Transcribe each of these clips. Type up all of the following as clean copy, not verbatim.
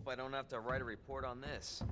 Hope I don't have to write a report on this.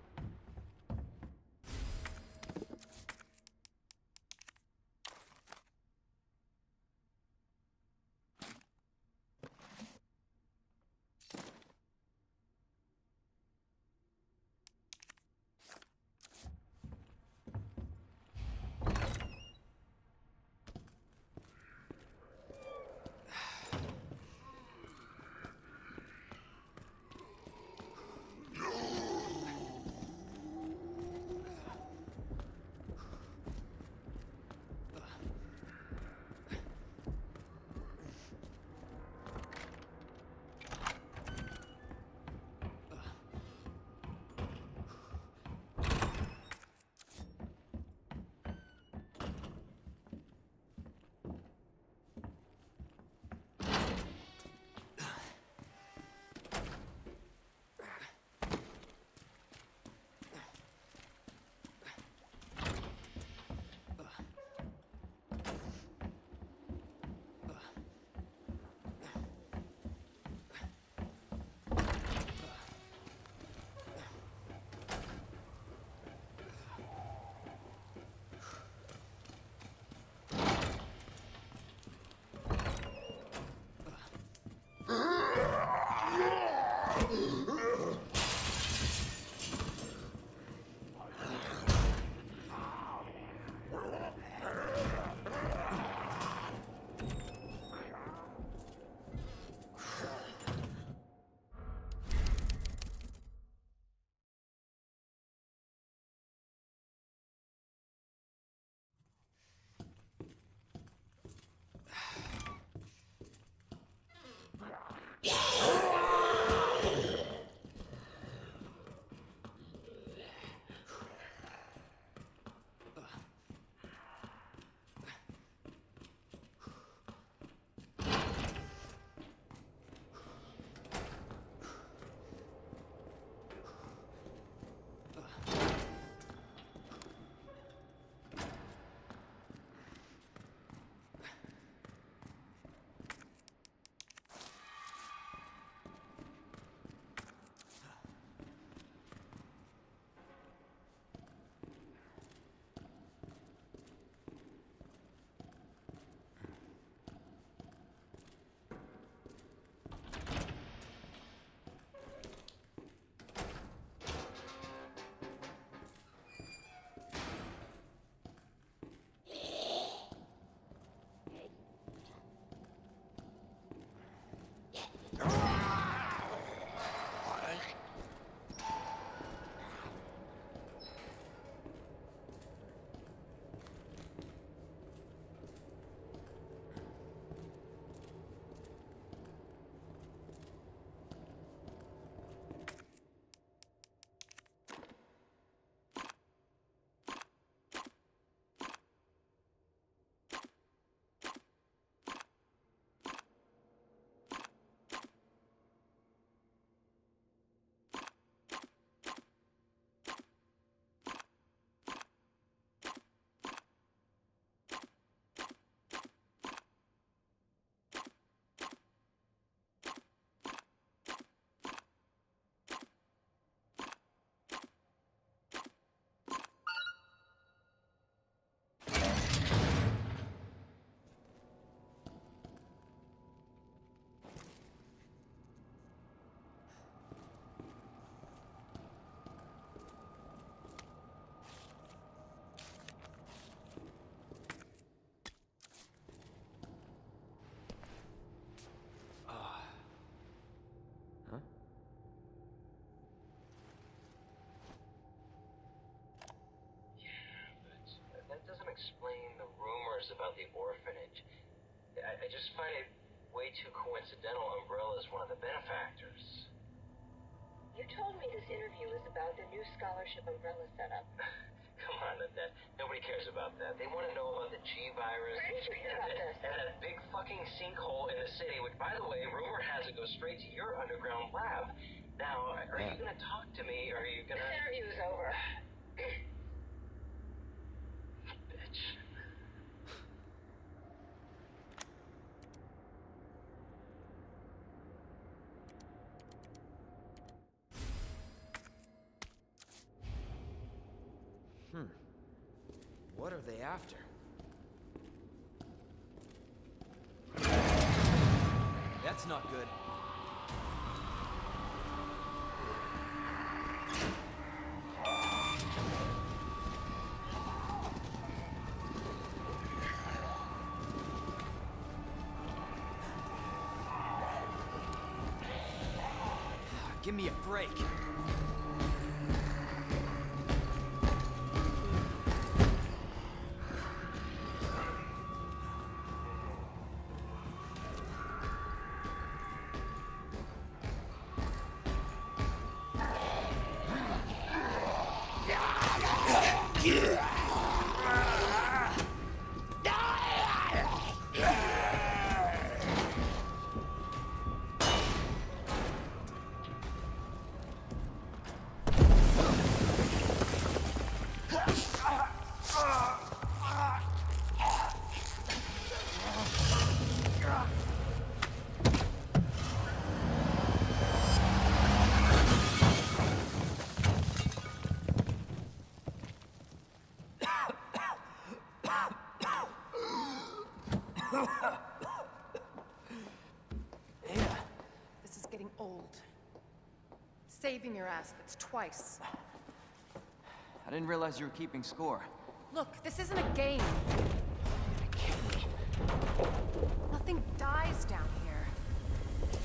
Explain the rumors about the orphanage. I just find it way too coincidental Umbrella's one of the benefactors. You told me this interview was about the new scholarship Umbrella set up. Come on, Annette. Nobody cares about that. They want to know about the G virus. Where did you hear about this? And that big fucking sinkhole in the city, which, by the way, rumor has it goes straight to your underground lab. Now, are you going to talk to me, or are you going to... This interview is over. What are they after? That's not good. Give me a break. This is getting old. Saving your ass, that's twice. I didn't realize you were keeping score. Look, this isn't a game. Nothing dies down here.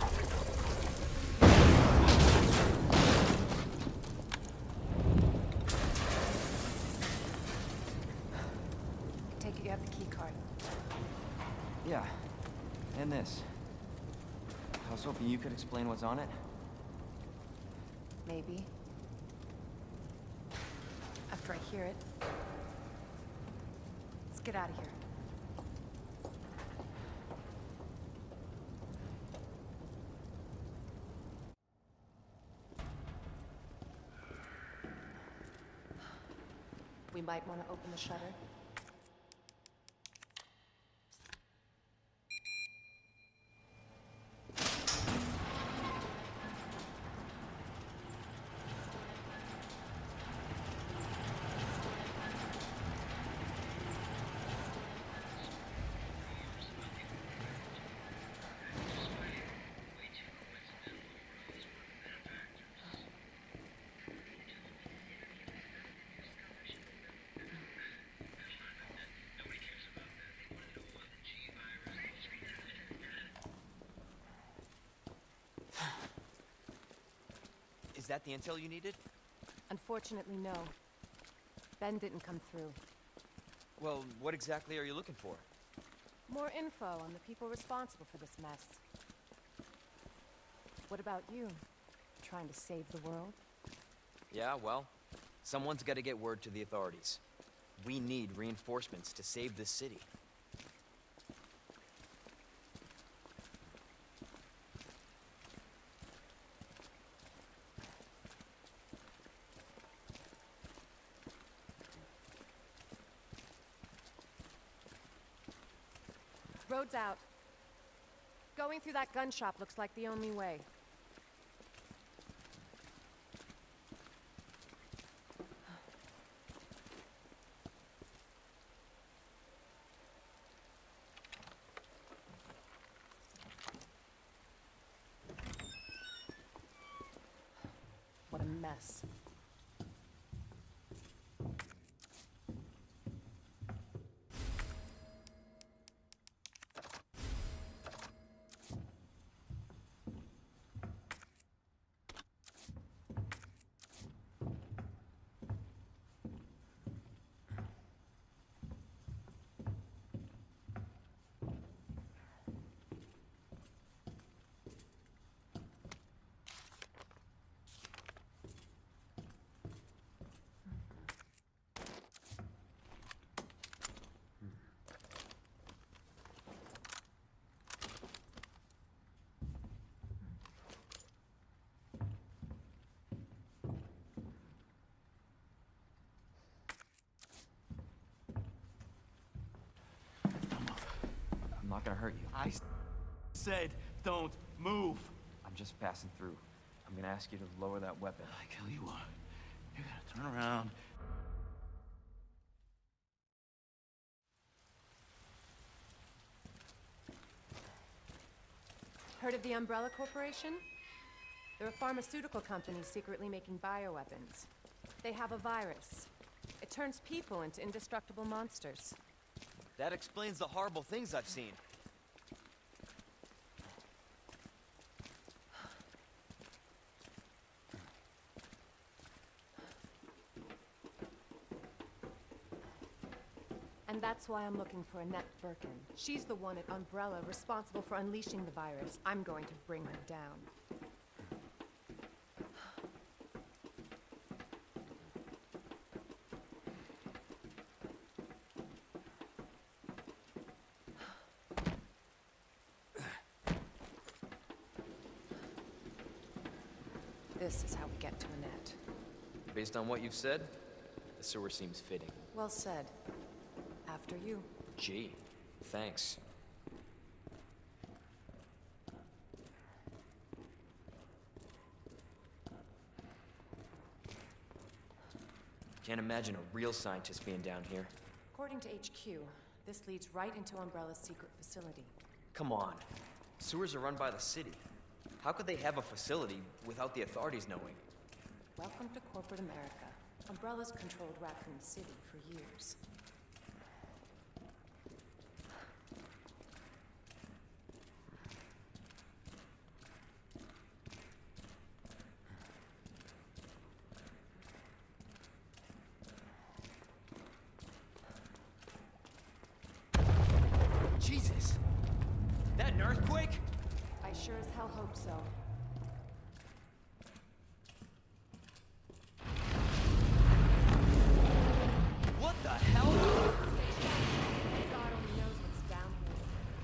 Take it you have the key card. Yeah, and this. I was hoping you could explain what's on it. Maybe. After I hear it. Let's get out of here. We might want to open the shutter. Is that the intel you needed? Unfortunately, no. Ben didn't come through. Well, what exactly are you looking for? More info on the people responsible for this mess. What about you? Trying to save the world? Yeah, well, someone's got to get word to the authorities. We need reinforcements to save this city. Road's out. Going through that gun shop looks like the only way. What a mess. I'm not gonna hurt you. I said don't move. I'm just passing through. I'm gonna ask you to lower that weapon. I kill you what? You gotta turn around Heard of the Umbrella Corporation? They're a pharmaceutical company secretly making bioweapons. They have a virus. It turns people into indestructible monsters. That explains the horrible things I've seen. And that's why I'm looking for Annette Birkin. She's the one at Umbrella responsible for unleashing the virus. I'm going to bring her down. This is how we get to Annette. Based on what you've said, the sewer seems fitting. Well said. After you. Gee, thanks. Can't imagine a real scientist being down here. According to HQ, this leads right into Umbrella's secret facility. Come on. Sewers are run by the city. How could they have a facility without the authorities knowing? Welcome to corporate America. Umbrella's controlled Raccoon City for years. Jesus! That an earthquake? I sure as hell hope so. What the hell? God only knows what's down here.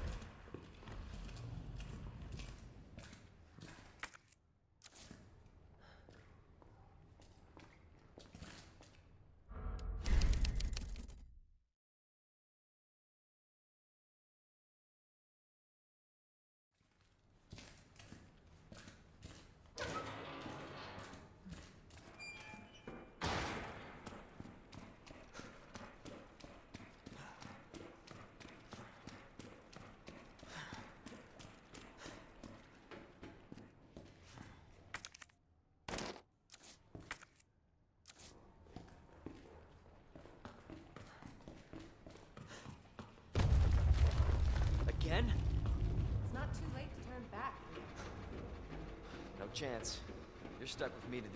Again? It's not too late to turn back. No chance. You're stuck with me to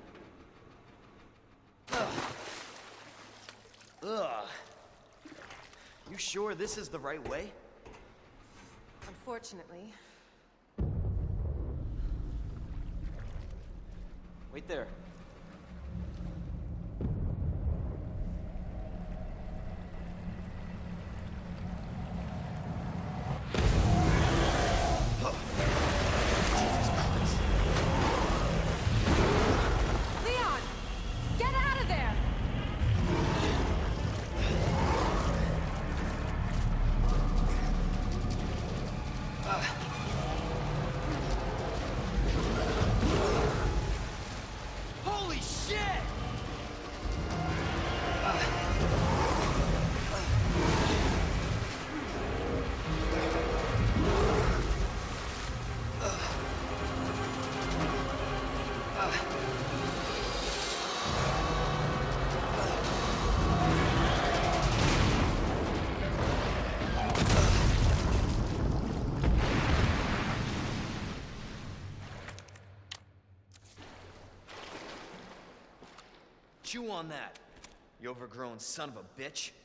the end. Ugh. Ugh. You sure this is the right way? Unfortunately. Wait there. Leon! Get out of there! Holy shit! Chew on that, you overgrown son of a bitch.